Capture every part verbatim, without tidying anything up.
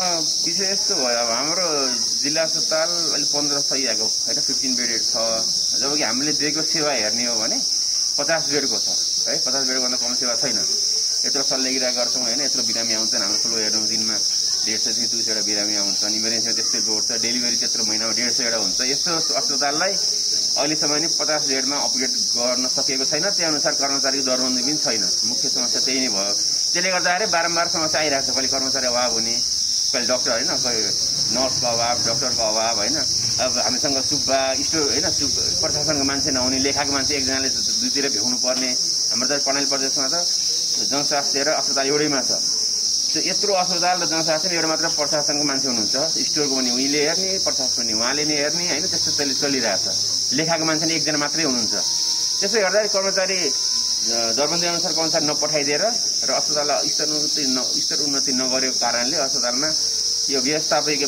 विशेष यस्तो भयो अब हाम्रो जिल्ला अस्पताल अहिले पन्ध्र सय आएको होइन फिफ्टिन बेडेड छ जबकि हामीले दिएको सेवा हेर्ने हो भने पचास बेडको छ है पचास बेडभन्दा कम सेवा छैन यत्रो सल्लेगिरा गर्छौँ होइन यत्रो बिरामी आउँछन् हाम्रो ठुलो हेर्नु दिनमा डेढ सयदेखि दुई सयवटा बिरामी आउँछन् इमर्जेन्सीमा त्यस्तै लोड छ डेलिभरी त्यत्रो महिनामा डेढ सयवटा हुन्छ यस्तो अस्पताललाई अहिलेसम्म नि पचास बेडमा अपग्रेड गर्न सकिएको छैन त्यही अनुसार कर्मचारीको दरबन्दी पनि छैन मुख्य समस्या त्यही नै भयो त्यसले गर्दाखेरि बारम्बार समस्या आइरहेको छ कहिले कर्मचारी अभाव हुने कहिले डक्टर होइन कहिले नर्सको अभाव डक्टरको अभाव होइन अब हामीसँग सुब्बा स्टोर होइन सुब प्रशासनको मान्छे नहुने लेखाको मान्छे एकजनाले दुईतिर भ्याउनु पर्ने हाम्रो त कर्णाली प्रदेशमा त जनस्वास्थ्य र अस्पताल एउटैमा छ त्यो यत्रो अस्पताल र जनस्वास्थ्य एउटा मात्र प्रशासनको मान्छे हुनुहुन्छ स्टोरको पनि उहीले हेर्ने प्रशासन पनि उहाँले नै हेर्ने होइन त्यस्तो चलि चलिरहेछ लेखाको मान्छे नै एकजना मात्रै हुनुहुन्छ त्यसो हेर्दा कर्मचारी दरबन्दी अनुसार कर्मचारी नपठाइदिएर र अस्पताललाई स्तर उन्नति न स्तर उन्नति नगरेको कारणले अस्पतालमा यो व्यवस्थापकीय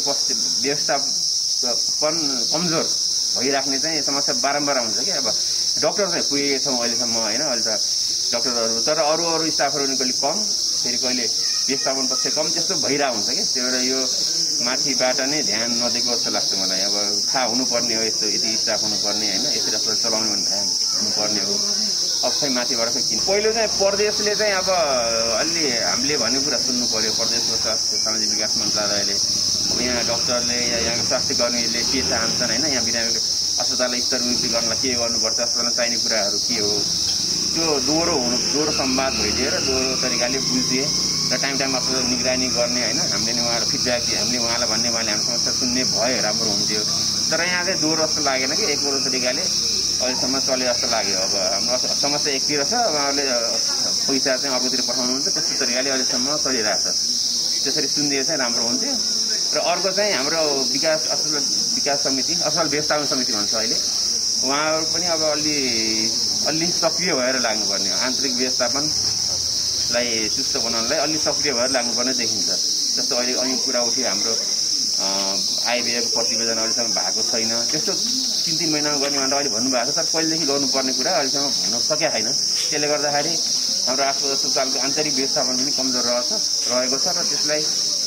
व्यवस्थापन कमजोर भइराख्ने चाहिँ समस्या बारम्बार आउँछ कि अब डक्टर चाहिँ पुगेका छौँ अहिलेसम्म होइन अहिले त डक्टरहरू तर अरू अरू स्टाफहरू पनि कहिले कम फेरि कहिले व्यवस्थापन पक्ष कम त्यस्तो भइरहेको हुन्छ कि त्यही भएर यो माथिबाट नै ध्यान नदिएको जस्तो लाग्छ मलाई अब थाहा हुनुपर्ने हो यस्तो यति स्टाफ हुनुपर्ने होइन यसरी अस्पताल चलाउने भने ध्यान हुनुपर्ने हो अब खै माथिबाट खै किन पहिलो चाहिँ प्रदेशले चाहिँ अब अलि हामीले भन्ने कुरा सुन्नु पर्यो प्रदेशको स्वास्थ्य सामाजिक विकास मन्त्रालयले अब यहाँ डक्टरले या यहाँको स्वास्थ्य कर्मीले के चाहन्छन् होइन यहाँ बिरामीको अस्पताललाई स्तर उन्नति गर्नलाई के गर्नुपर्छ अस्पतालमा चाहिने कुराहरू के हो त्यो दोहोरो हुनु दोहोरो संवाद भइदिएर दोहोरो तरिकाले बुझिदिए र टाइम टाइममा अस्पताल निगरानी गर्ने होइन हामीले नि उहाँहरू फिडब्याक दिए हामीले उहाँलाई भन्ने उहाँले हाम्रो समस्या सुन्ने भए राम्रो हुन्थ्यो तर यहाँ चाहिँ दोहोरो जस्तो लागेन कि एकरो तरिकाले अहिलेसम्म चले जस्तो लाग्यो अब हाम्रो समस्या एकतिर छ उहाँहरूले पैसा चाहिँ अर्कोतिर पठाउनुहुन्छ त्यस्तो तरिकाले अहिलेसम्म चलिरहेछ त्यसरी सुनिदिए चाहिँ राम्रो हुन्थ्यो र अर्को चाहिँ हाम्रो विकास अस्पताल विकास समिति अस्पताल व्यवस्थापन समिति भन्छ अहिले उहाँहरू पनि अब अलि अलि सक्रिय भएर लाग्नुपर्ने हो आन्तरिक व्यवस्थापनलाई चुस्त बनाउनलाई अलि सक्रिय भएर लाग्नुपर्ने देखिन्छ जस्तो अहिले अनि कुरा उठ्यो हाम्रो आइबिएको प्रतिवेदन अहिलेसम्म भएको छैन त्यस्तो तिन तिन महिनामा गर्ने भनेर अहिले भन्नुभएको छ तर पहिलेदेखि गर्नुपर्ने कुरा अहिलेसम्म हुन सकेको छैन त्यसले गर्दाखेरि हाम्रो अस्पतालको आन्तरिक व्यवस्थापन पनि कमजोर रहेछ रहेको छ र त्यसलाई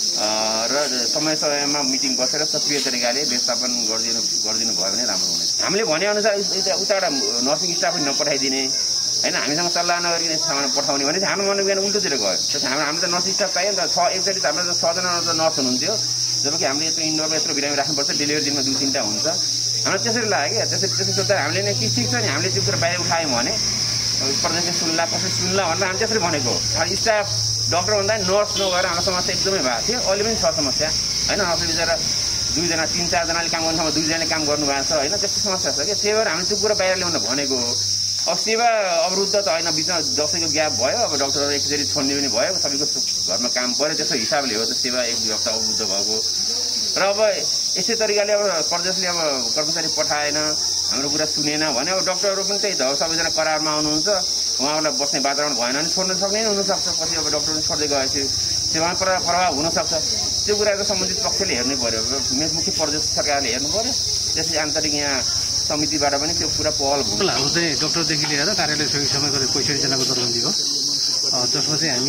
र समय समयमा मिटिङ बसेर सक्रिय तरिकाले व्यवस्थापन गरिदिनु गरिदिनु भयो भने राम्रो हुनेछ हामीले भनेअनुसार उताबाट नर्सिङ स्टाफ पनि नपठाइदिने होइन हामीसँग सल्लाह नगरिकन सामान पठाउने भने चाहिँ हाम्रो मन बिहान उल्टोतिर गयो त्यसो हाम्रो हाम्रो त नर्सिङ स्टाफ चाहियो नि त छ एकचोटि त हाम्रो त छजना त नर्स हुनुहुन्थ्यो जबकि हामीले यत्रो इन्डोरमा यत्रो बिरामी राख्नुपर्छ डेलिभरी दिनमा दुई तिनवटा हुन्छ हाम्रो त्यसरी लाग्यो क्या त्यसरी त्यसरी सोच्दा हामीले नै के ठिक छ नि हामीले त्यो कुरा बाहिर उठायौँ भने प्रदेशले सुन्ला कसरी सुन्ला भनेर हामी त्यसरी भनेको स्टाफ डक्टर भन्दा नर्स नगएर हाम्रो समस्या एकदमै भएको थियो अहिले पनि छ समस्या होइन नर्स बिचरा दुईजना तिन चारजनाले काम गर्नु ठाउँमा दुईजनाले काम गर्नुभएको छ होइन त्यस्तो समस्या छ क्या त्यही भएर हामीले त्यो कुरा बाहिर ल्याउन भनेको हो अब सेवा अवरुद्ध त होइन बिचमा दसैँको ग्याप भयो अब डक्टरहरू एकचोटि छोड्ने पनि भयो सबैको घरमा काम पऱ्यो त्यस्तो हिसाबले हो त सेवा एक दुई हप्ता अवरुद्ध भएको र अब यस्तै तरिकाले अब प्रदेशले अब कर्मचारी पठाएन हाम्रो कुरा सुनेन भने अब डक्टरहरू पनि त्यही त हो सबैजना करारमा आउनुहुन्छ उहाँहरूलाई बस्ने वातावरण भएन भने छोड्न सक्ने नै हुनसक्छ पछि अब डक्टरहरू छोड्दै गएपछि सेवामा प्रभाव हुनसक्छ त्यो कुराको सम्बन्धित पक्षले हेर्नै पऱ्यो मुख्य प्रदेश सरकारले हेर्नु पऱ्यो त्यसपछि आन्तरिक यहाँ समितिबाट पनि त्यो पुरा पहल भयो हाम्रो चाहिँ डक्टरदेखि लिएर कार्यालय समय गरेर पैँसठीजनाको दरबन्दी हो जसमा चाहिँ हामी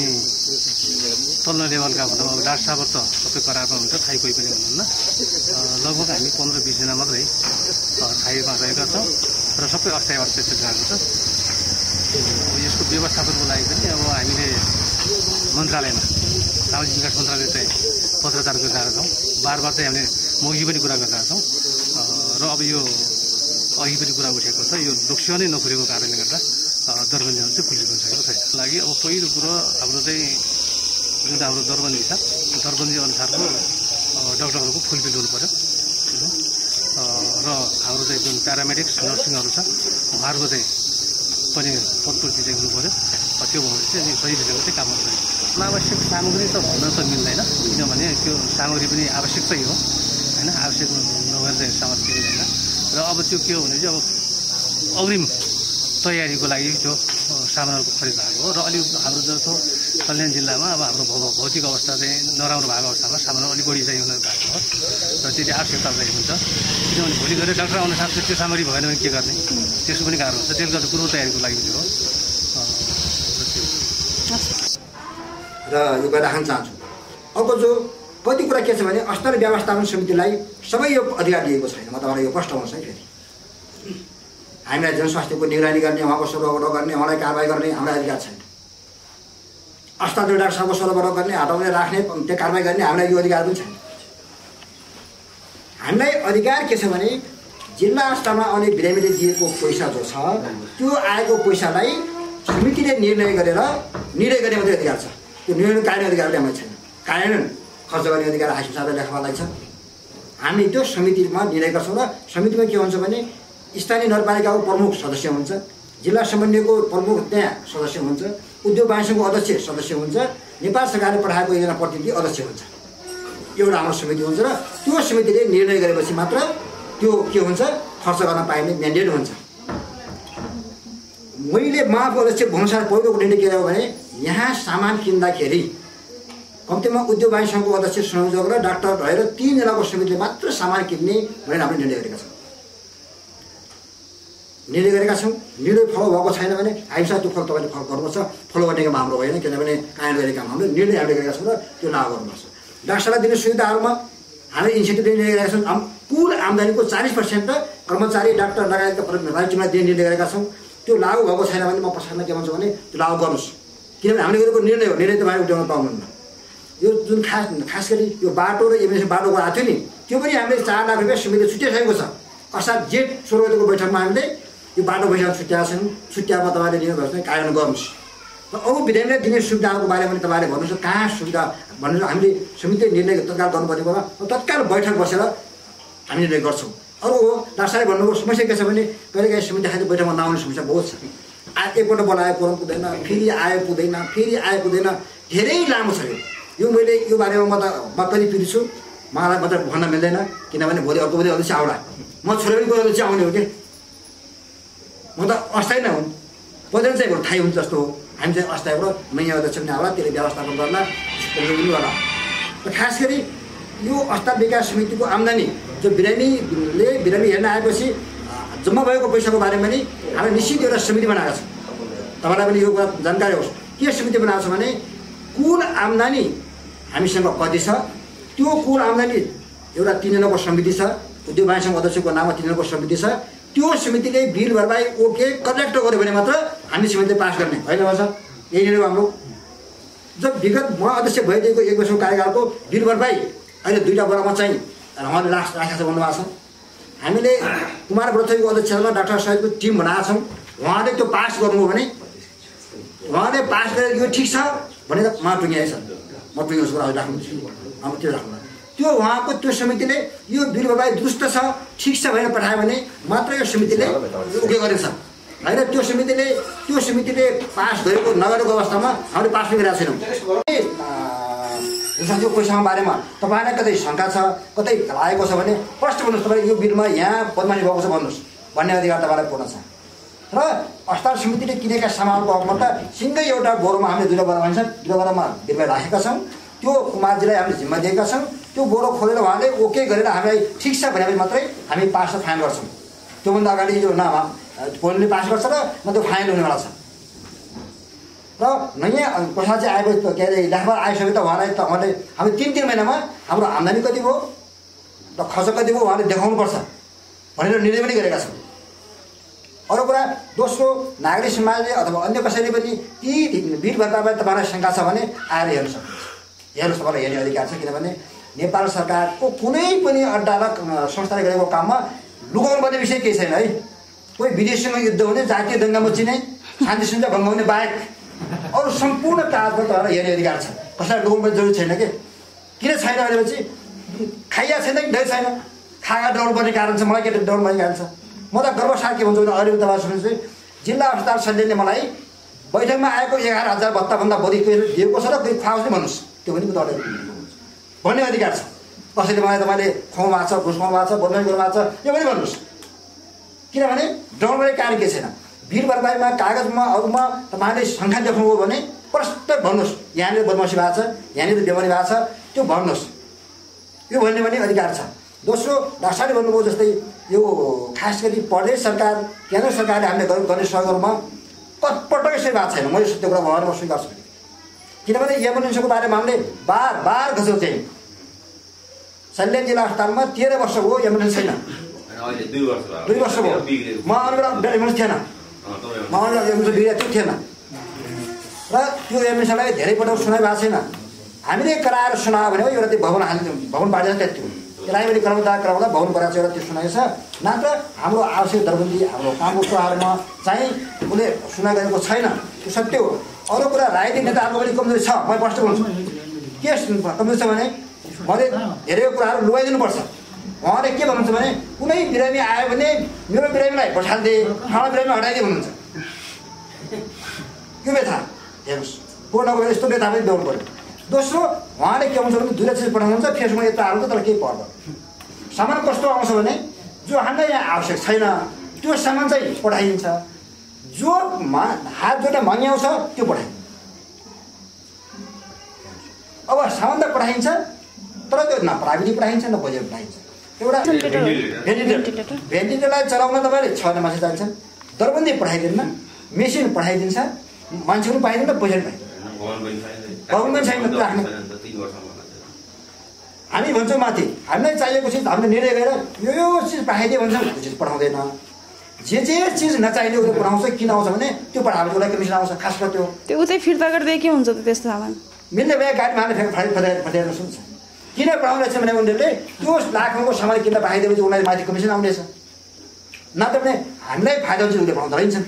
तल्लो लेभलका भनौँ अब डाक्टर साहब त सबै करारमा हुन्छ थाई कोही पनि हुनुहुन्न लगभग हामी पन्ध्र बिसजना मात्रै थाईमा रहेका छौँ र सबै अस्थायी अवस्था गएको छ यसको व्यवस्थापनको लागि पनि अब हामीले मन्त्रालयमा सामाजिक विकास मन्त्रालय चाहिँ पत्रचार गरिरहेका छौँ बार बार चाहिँ हामीले मौखिक पनि कुरा गरिरहेका छौँ र अब यो अघि पनि कुरा उठेको छ यो दोक्सियो नै नखुलेको कारणले गर्दा दरबन्दीहरू चाहिँ खुलेको छैन छैन लागि अब पहिलो कुरो हाम्रो चाहिँ जुन हाम्रो दरबन्दी छ दरबन्दी अनुसारको डक्टरहरूको फुलफिल हुनु पऱ्यो र हाम्रो चाहिँ जुन प्यारामेडिक्स नर्सिङहरू छ उहाँहरूको चाहिँ पनि पदपूर्ति चाहिँ हुनु पऱ्यो त्यो भयो भने चाहिँ सही ढङ्गले चाहिँ काम गर्छ अनावश्यक सामग्री त भन्न त मिल्दैन किनभने त्यो सामग्री पनि आवश्यकतै हो होइन आवश्यक नभएर चाहिँ सामग्री हुँदैन र अब त्यो के हो भने चाहिँ अब अग्रिम तयारीको लागि त्यो सामानहरूको खरिद भएको हो र अलिक हाम्रो जस्तो कल्याण जिल्लामा अब हाम्रो भौतिक अवस्था चाहिँ नराम्रो भएको अवस्थामा सामान अलिक बढी चाहिँ हुन भएको हो र त्यति आवश्यकता चाहिँ हुन्छ किनभने भोलि गएर डाक्टर आउन सक्छ त्यो सामग्री भएन भने के गर्ने त्यसको पनि गाह्रो हुन्छ त्यसले गर्दा पूर्व तयारीको लागि चाहिँ हो र यो कुरा राख्न चाहन्छु। अर्को जो कति कुरा के छ भने अस्पताल व्यवस्थापन समितिलाई सबै यो अधिकार दिएको छैन। म तपाईँलाई यो प्रश्न गर्छु है। फेरि हामीलाई जनस्वास्थ्यको निगरानी गर्ने, उहाँको सर्वबढ गर्ने, उहाँलाई कारबाही गर्ने हामीलाई अधिकार छैन। अस्पताल डाक्टर साहबको सर्वबढ गर्ने, हटाउने, राख्ने, त्यो कारबाही गर्ने हामीलाई यो अधिकार पनि छैन। हामीलाई अधिकार के छ भने जिल्ला अस्पतालमा आउने बिरामीले दिएको पैसा जो छ त्यो आएको पैसालाई समितिले निर्णय गरेर निर्णय गर्ने मात्रै अधिकार छ। त्यो निर्णय कार्य अधिकार हामीलाई छैन। कार्यान्वयन खर्च गर्ने अधिकार हाकिम साहबले लेखावालाई छ। हामी त्यो समितिमा निर्णय गर्छौँ र समितिमा के हुन्छ भने स्थानीय नगरपालिकाको प्रमुख सदस्य हुन्छ, जिल्ला समन्वयको प्रमुख त्यहाँ सदस्य हुन्छ, उद्योग वाणिज्यको अध्यक्ष सदस्य हुन्छ, नेपाल सरकारले पठाएको एकजना प्रतिनिधि अध्यक्ष हुन्छ। एउटा हाम्रो समिति हुन्छ र त्यो समितिले निर्णय गरेपछि मात्र त्यो के हुन्छ खर्च गर्न पाइने म्यान्डेट हुन्छ। मैले महाको अध्यक्ष भनुसार पहिलोको निर्णय के हो भने यहाँ सामान किन्दाखेरि कम्तीमा उद्योग वाणिज्यको अध्यक्ष संयोजक र डाक्टर भएर तीनजनाको समितिले मात्र सामान किन्ने भनेर हामीले निर्णय गरेका छौँ निर्णय गरेका छौँ निर्णय फलो भएको छैन भने हामीसँग त्यो फलो तपाईँले फलो गर्नुपर्छ। फलो गर्ने काम हाम्रो होइन, किनभने कायम गर्ने काम हाम्रो निर्णय हामीले गरेका छौँ र त्यो लागू गर्नुपर्छ। डाक्टरलाई दिने सुविधाहरूमा हामीले इन्सेन्टिभ निर्णय गरेका छौँ। कुल आम्दानीको चालिस पर्सेन्ट कर्मचारी डाक्टर लगायतका राज्यमा दिने निर्णय गरेका छौँ। त्यो लागू भएको छैन भने म पछाडिमा के भन्छु भने त्यो लागू गर्नुहोस्, किनभने हामीले गरेको निर्णय हो। निर्णय तपाईँले उठाउन पाउनुहुन्न। यो जुन खास खास गरी यो बाटो र एमएससी बाटो गएको थियो नि त्यो पनि हामीले चार लाख रुपियाँ समितिले छुट्याइसकेको छ। असार जेठ सोह्र गतिको बैठकमा हामीले यो बाटो पैसा छुट्याएको छन्। छुट्याएमा तपाईँले निर्णय गर्नुहोस्, कार्यान्वयन गर्नुहोस्। र अरू बिरामीलाई दिने सुविधाहरूको बारेमा पनि तपाईँले भन्नुहोस् कहाँ सुविधा भनेर हामीले समितिले निर्णय तत्काल गर्नुपर्ने बेला तत्काल बैठक बसेर हामी निर्णय गर्छौँ। अरू हो डाक्टर साहबले भन्नुभयो समस्या के छ भने कहिलेकाहीँ समिति खालि बैठकमा नआउने समस्या बहुत छ। आ एकपल्ट बोलायो कोरम पुग्दैन, फेरि आयो पुग्दैन, फेरि आयो पुग्दैन, धेरै लामो छ यो। यो मैले यो बारेमा म त मक्कली पिर्छु, मलाई मात्र भन्न मिल्दैन, किनभने भोलि अर्को भोलि अध्यक्ष आउला, म छोरा पनि कोही अध्यक्ष आउने हो कि म त अस्थायी नै हुँ। पहिला चाहिँ थाहै हुन्छ जस्तो हो। हामी चाहिँ अस्थायीबाट नयाँ अध्यक्ष पनि आउला, त्यसले व्यवस्थापन गर्ला पनि गर्ला। र खास गरी यो अस्पताल विकास समितिको आम्दानी जो बिरामीले बिरामी हेर्न आएपछि जम्मा भएको पैसाको बारेमा नि हामीले निश्चित एउटा समिति बनाएको छ। तपाईँलाई पनि यो कुरा जानकारी होस्। के समिति बनाएको छ भने कुल आम्दानी हामीसँग कति छ त्यो कुल आम्दानी एउटा तिनजनाको समिति छ, उद्योग वाणिज्य अध्यक्षको नाममा तिनजनाको समिति छ। त्यो समितिले बिल भरपाई ओके कलेक्ट गर्यो भने मात्र हामी समितिले पास गर्ने होइन भन्छ। यही नै हाम्रो जब विगत म अध्यक्ष भइदिएको एक वर्षको कार्यकालको बिल भरपाई अहिले दुईवटा बरामा चाहिँ उहाँले राख राखेको छ भन्नुभएको छ। हामीले कुमार व्रतको अध्यक्षमा डाक्टर साहेबको टिम बनाएको छौँ। उहाँले त्यो पास गर्नुभयो भने उहाँले पास गरेर यो ठिक छ भनेर उहाँ टुङ्ग्याएछ। म टुङ्ग्याउँछु कुरा राख्नु अब त्यो राख्नु त्यो उहाँको त्यो समितिले यो बिल भरपाई दुरुस्त छ ठिक छ भनेर पठायो भने मात्र यो समितिले ओके गरेको छ होइन। त्यो समितिले त्यो समितिले पास गरेको नगरेको अवस्थामा हामीले पास पनि गरेका छैनौँ। त्यो पैसाको बारेमा तपाईँलाई कतै शङ्का छ कतै लागेको छ भने प्रश्न भन्नुहोस्। तपाईँले यो बिलमा यहाँ बदमानी भएको छ भन्नुहोस् भन्ने अधिकार तपाईँलाई पूर्ण छ। र अस्पताल समितिले किनेका सामानको हकमा त सिङ्गै एउटा बोरोमा हामीले दुईवटा बोरा भन्छ दुईवटा बोरामा बिलमा राखेका छौँ। त्यो कुमारजीलाई हामीले जिम्मा दिएका छौँ। त्यो बोरो खोलेर उहाँले ओके गरेर हामीलाई ठिक छ भनेपछि मात्रै हामी पास र फाइन गर्छौँ। त्योभन्दा अगाडि यो नाम कोनले पास गर्छ र म त्यो फाइन हुनेवाला छ। र नयाँ पैसा चाहिँ आएपछि के अरे लेखापढ आइसक्यो त उहाँलाई त उहाँले हामी तिन तिन महिनामा हाम्रो आम्दानी कति भयो र खर्च कति भयो उहाँले देखाउनुपर्छ भनेर निर्णय पनि गरेका छौँ। अरू कुरा दोस्रो नागरिक समाजले अथवा अन्य कसैले पनि ती बिल भरपाईमा तपाईँलाई शङ्का छ भने आएर हेर्न सक्नुहुन्छ। हेर्नुहोस्, तपाईँलाई हेर्ने अधिकार छ। किनभने नेपाल सरकारको कुनै पनि अड्डा र संस्थाले गरेको काममा लुकाउनु पर्ने विषय केही छैन है। कोही विदेशीमा युद्ध हुने जातीय दङ्गा मचिने शान्ति सुन्जा भङ्ग हुने बाहेक अरू सम्पूर्ण काजमा तपाईँलाई हेर्ने अधिकार छ। कसैलाई लुकाउनु पर्ने जरुरी छैन कि किन छैन भनेपछि खाइया छैन कि दै छैन खागा डराउनु पर्ने कारण छ। मलाई के डराउनु पर्ने कारण छ। म त गर्वसाथ के भन्छु भने अहिले तपाईँ सुन्नुहोस् जिल्ला अस्पताल सञ्चालकले मलाई बैठकमा आएको एघार हजार भत्ताभन्दा बढी दिएको छ र कोही खुवाओस् नै भन्नुहोस् त्यो पनि तपाईँले भन्ने अधिकार छ। कसैले मलाई तपाईँले खुवाउनु भएको छ घुस खुवाउनु भएको छ बदनामी गर्नु भएको छ यो पनि भन्नुहोस्। किनभने डराउनु पर्ने कारण के छैन। बिल भरपाईमा कागजमा अरूमा तपाईँले सङ्ख्या देखाउनुभयो भने प्रष्ट भन्नुहोस् यहाँनिर बदमासी भएको छ यहाँनिर बेमारी भएको छ त्यो भन्नुहोस्। यो भन्ने पनि अधिकार छ। दोस्रो डाक्टरले भन्नुभयो जस्तै यो खास गरी प्रदेश सरकार केन्द्र सरकारले हामीले गर्ने सहयोगमा पटक्कै सही भएको छैन। मैले सत्य कुरा भएर म स्वीकार्छु। किनभने एम्बुलेन्सको बारेमा हामीले बार बार घोषणा चाहिँ सल्यान जिल्ला अस्पतालमा तेह्र वर्ष भयो एम्बुलेन्स छैन। दुई वर्ष भयो दुई वर्ष भयो म आउने बेला एम्बुलेन्स थिएन म आउने बेला एम्बुलेन्स बिग्रेको थिएन र त्यो एम्बुलेन्सलाई धेरै पटक सुनाइ भएको छैन। हामीले कराएर सुनायो भने एउटा त्यो भवन हाल्ने भवन बाँडेर त्यति हो त्यसलाई पनि कराउँदा कराउँदा भवन बनाएको एउटा त्यो सुनाएछ नत्र हाम्रो आवश्यक दरबन्दी हाम्रो कामको प्रहारमा चाहिँ उसले सुनाइ गरेको छैन त्यो सत्य हो। अरू कुरा राजनीतिक नेताहरूको पनि कमजोरी छ म प्रश्न गर्छु के कमजोरी छ भने मैले धेरै कुराहरू लुगाइदिनुपर्छ। उहाँले के भन्नुहुन्छ भने कुनै बिरामी आयो भने मेरो बिरामीलाई बठालिदिए ठाउँ बिरामी हटाइदिए भन्नुहुन्छ। के व्यथा हेर्नुहोस् पूर्णको यस्तो व्यथा पनि देउनु पऱ्यो। दोस्रो उहाँले के भन्छ भने दुईवटा चिज पठाउनुहुन्छ फेसबुकमा यता हाल्छ तर केही पर्दैन। सामान कस्तो आउँछ भने जो हामीलाई यहाँ आवश्यक छैन त्यो सामान चाहिँ पठाइदिन्छ जो मा हात जोड्न मङ्ग्याउँछ त्यो पठाइन्छ। अब सामान त पठाइन्छ तर त्यो न प्राविधिक पठाइन्छ न बजेट पठाइन्छ। एउटा भेन्टिलेटर भेन्टिलेटरलाई चलाउन तपाईँले छजना मान्छे चाहिन्छ दरबन्दी पठाइदिन्न मेसिन पठाइदिन्छ मान्छे पनि पाइँदैन पैसा पनि पाइँदैन भवन पनि छैन त्यो राख्ने। हामी भन्छौँ माथि हामीलाई चाहिएको चिज हामीले निर्णय गरेर यो यो चिज पठाइदियो भन्छौँ त्यो चिज पठाउँदैन। जे जे चिज नचाहिने उसले पठाउँछ किन आउँछ भने त्यो पठाएको उसलाई कमिसन आउँछ खास कर त्यो त्यो उतै फिर्ता गरिदिए के हुन्छ त त्यस्तो सामान मिल्ने भए गाडीमा हालेर फ्याँक फटाइ फटाएर सुन्छ किन पठाउँदैछ भने उनीहरूले त्यो लाखौँको सामान किन पठाइदिएपछि उनीलाई माथि कमिसन आउनेछ नत्र भने हामीलाई फाइदा हुन्छ उसले पठाउँदा रहन्छन्।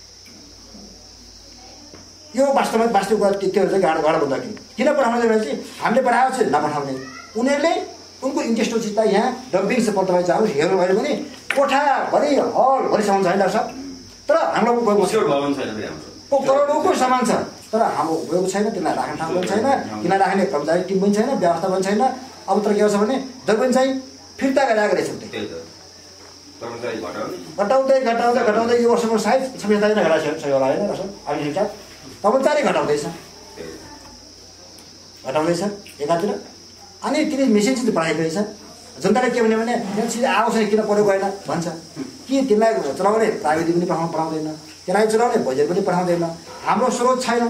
यो वास्तवमा वास्तविक कुरा त्यो चाहिँ गाडो गाडो भन्दाखेरि किन पठाउँदैन भनेपछि हामीले पठाएको छ नपठाउने उनीहरूले उनको इन्ट्रेस्ट चिज त यहाँ डम्पिङ छ तपाईँ जानुहोस् हेर्नुभयो भने कोठाभरि हलभरिसम्म छैन डाक्टर साहब तर हाम्रो उपयोग करोडौँको सामान छ तर हाम्रो उपयोग छैन त्यसलाई राख्ने ठाउँ पनि छैन तिनीलाई राख्ने कर्मचारी टिम पनि छैन व्यवस्था पनि छैन। अब तर के छ भने दरबन्दी चाहिँ फिर्ता गराएको रहेछ घटाउँदै घटाउँदै घटाउँदै यो वर्षको सायद सबै घटाएको छ होला होइन अहिले शिक्षा कर्मचारी घटाउँदैछ घटाउँदैछ एकातिर अनि तिनी मेसिन चिज पठाएको रहेछ जनताले के भन्यो भने त्यो चिज आउँछ किन पऱ्यो गएन भन्छ कि तिमीलाई चलाउने प्राविधिक पनि पठाउनु पठाउँदैन त्यसलाई चलाउने बजेट पनि पठाउँदैन हाम्रो स्रोत छैन।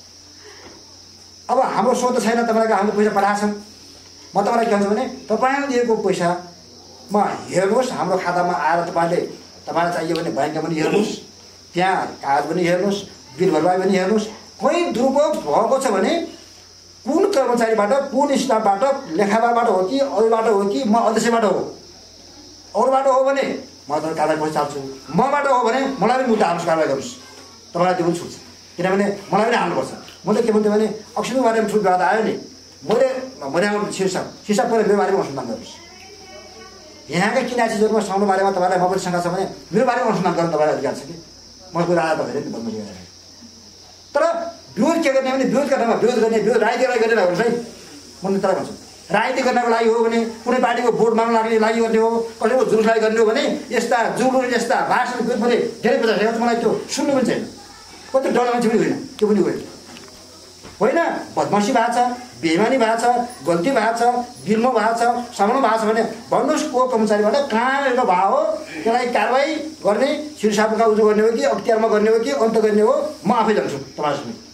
अब हाम्रो स्रोत छैन तपाईँलाई हामीले पैसा पठाएको छौँ म तपाईँलाई के भन्छ भने तपाईँले दिएको पैसामा हेर्नुहोस् हाम्रो खातामा आएर तपाईँले तपाईँलाई चाहियो भने ब्याङ्कमा पनि हेर्नुहोस् त्यहाँ कागज पनि हेर्नुहोस् बिल भरपाई पनि हेर्नुहोस् कहीँ दुरुपयोग भएको छ भने कुन कर्मचारीबाट कुन स्टाफबाट लेखाबाट हो कि अरूबाट हो कि म अध्यक्षबाट हो अरूबाट हो भने म तपाईँ कारवाही पैसा हाल्छु मबाट हो भने मलाई पनि मुद्दा हाल्नुहोस् कारवाही गर्नुहोस् तपाईँलाई त्यो पनि छुट्छ किनभने मलाई पनि हाल्नुपर्छ। मैले के भन्थेँ भने अक्सिजनको बारेमा छुट विवाद आयो नि मैले भने शीर्षक शीर्षक पहिला मेरो बारेमा अनुसन्धान गर्नुहोस् यहाँका किना चिजहरूमा साउन्डको बारेमा तपाईँलाई म पनि शङ्का छ भने मेरो बारेमा अनुसन्धान गर्नु तपाईँलाई अधिकार छ कि म कुरा आएर तपाईँले बदमासी गरेर तर विरोध के गर्ने भने विरोधका ठाउँमा विरोध गर्ने विरोध राजनीतिलाई गरेर हो है म तर भन्छु राजनीति गर्नको लागि हो भने कुनै पार्टीको भोट माग्न लाग्ने लागि गर्ने हो कसैको जुलुसलाई गर्ने हो भने यस्ता जुलुस यस्ता भाषण मैले धेरै बजाएको मलाई त्यो सुन्नु पनि छैन कति डर मान्छे पनि होइन त्यो पनि होइन होइन बदमासी भएको छ बेइमानी भएको छ गल्ती भएको छ गिल्नु भएको छ सामान्य भएको छ भने भन्नुहोस् को कर्मचारीबाट कहाँ भयो हो त्यसलाई कारवाही गर्ने शिरसापका उजो गर्ने हो कि अख्तियारमा गर्ने हो कि अन्त गर्ने हो म आफै जान्छु तपाईँसँग